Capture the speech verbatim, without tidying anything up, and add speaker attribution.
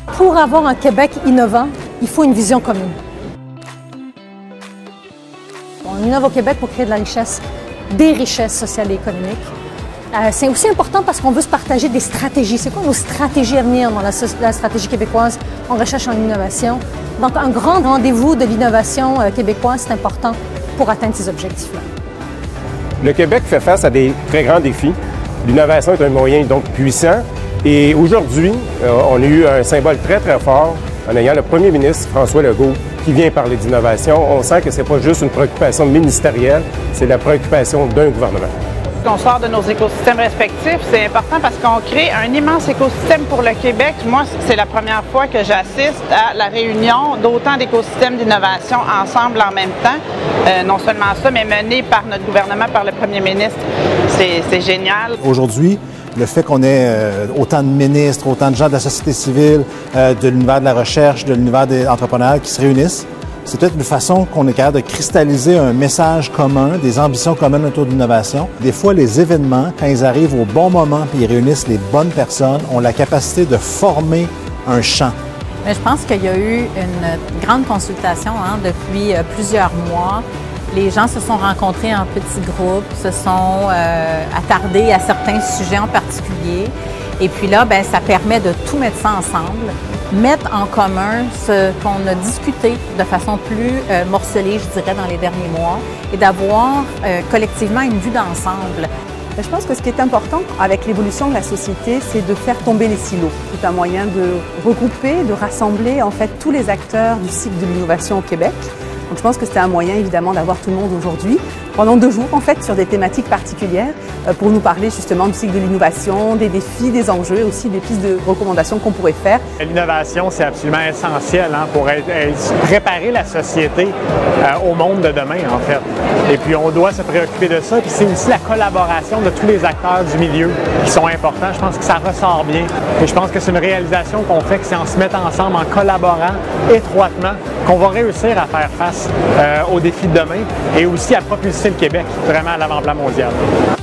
Speaker 1: Pour avoir un Québec innovant, il faut une vision commune. On innove au Québec pour créer de la richesse, des richesses sociales et économiques. Euh, c'est aussi important parce qu'on veut se partager des stratégies. C'est quoi nos stratégies à venir dans la, la stratégie québécoise en recherche en innovation? Donc, un grand rendez-vous de l'innovation euh, québécoise, c'est important pour atteindre ces objectifs-là.
Speaker 2: Le Québec fait face à des très grands défis. L'innovation est un moyen donc puissant. Et aujourd'hui, euh, on a eu un symbole très, très fort en ayant le premier ministre François Legault qui vient parler d'innovation. On sent que ce n'est pas juste une préoccupation ministérielle, c'est la préoccupation d'un gouvernement.
Speaker 3: On sort de nos écosystèmes respectifs, c'est important parce qu'on crée un immense écosystème pour le Québec. Moi, c'est la première fois que j'assiste à la réunion d'autant d'écosystèmes d'innovation ensemble en même temps. Euh, non seulement ça, mais mené par notre gouvernement, par le premier ministre. C'est génial.
Speaker 4: Aujourd'hui, le fait qu'on ait euh, autant de ministres, autant de gens de la société civile, euh, de l'univers de la recherche, de l'univers des entrepreneurs qui se réunissent, c'est peut-être une façon qu'on est capable de cristalliser un message commun, des ambitions communes autour de l'innovation. Des fois, les événements, quand ils arrivent au bon moment et ils réunissent les bonnes personnes, ont la capacité de former un champ.
Speaker 5: Mais je pense qu'il y a eu une grande consultation hein, depuis euh, plusieurs mois. Les gens se sont rencontrés en petits groupes, se sont euh, attardés à certains sujets en particulier. Et puis là, ben, ça permet de tout mettre ça ensemble, mettre en commun ce qu'on a discuté de façon plus euh, morcelée, je dirais, dans les derniers mois, et d'avoir euh, collectivement une vue d'ensemble.
Speaker 6: Je pense que ce qui est important avec l'évolution de la société, c'est de faire tomber les silos. C'est un moyen de regrouper, de rassembler en fait tous les acteurs du cycle de l'innovation au Québec. Donc je pense que c'était un moyen évidemment d'avoir tout le monde aujourd'hui, pendant deux jours en fait, sur des thématiques particulières, euh, pour nous parler justement du cycle de l'innovation, des défis, des enjeux et aussi des pistes de recommandations qu'on pourrait faire.
Speaker 7: L'innovation, c'est absolument essentiel hein, pour être, être, préparer la société euh, au monde de demain en fait. Et puis on doit se préoccuper de ça. Puis c'est aussi la collaboration de tous les acteurs du milieu qui sont importants. Je pense que ça ressort bien. Et je pense que c'est une réalisation qu'on fait, que c'est en se mettant ensemble, en collaborant étroitement, qu'on va réussir à faire face Euh, aux défis de demain et aussi à propulser le Québec vraiment à l'avant-plan mondial.